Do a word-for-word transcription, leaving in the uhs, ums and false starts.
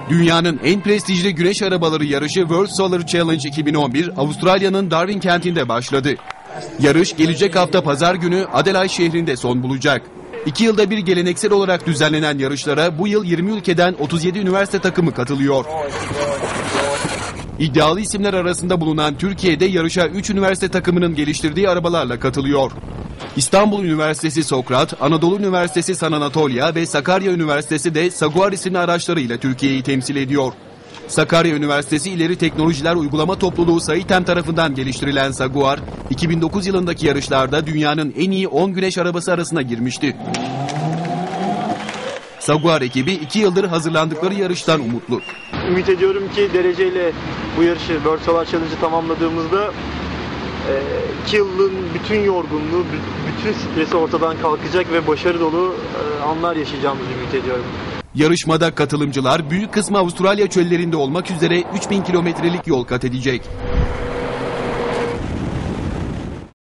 Dünyanın en prestijli güneş arabaları yarışı World Solar Challenge iki bin on bir Avustralya'nın Darwin kentinde başladı. Yarış gelecek hafta pazar günü Adelaide şehrinde son bulacak. İki yılda bir geleneksel olarak düzenlenen yarışlara bu yıl yirmi ülkeden otuz yedi üniversite takımı katılıyor. İddialı isimler arasında bulunan Türkiye'de yarışa üç üniversite takımının geliştirdiği arabalarla katılıyor. İstanbul Üniversitesi Sokrat, Anadolu Üniversitesi San Anatolia ve Sakarya Üniversitesi de Saguar isimli araçlarıyla Türkiye'yi temsil ediyor. Sakarya Üniversitesi İleri Teknolojiler Uygulama Topluluğu SAİTEM tarafından geliştirilen Saguar, iki bin dokuz yılındaki yarışlarda dünyanın en iyi on güneş arabası arasına girmişti. Saguar ekibi iki yıldır hazırlandıkları yarıştan umutlu. Ümit ediyorum ki dereceyle bu yarışı World Solar Challenge'ı tamamladığımızda iki yılın bütün yorgunluğu, bütün stresi ortadan kalkacak ve başarı dolu anlar yaşayacağımızı ümit ediyorum. Yarışmada katılımcılar büyük kısmı Avustralya çöllerinde olmak üzere üç bin kilometrelik yol kat edecek.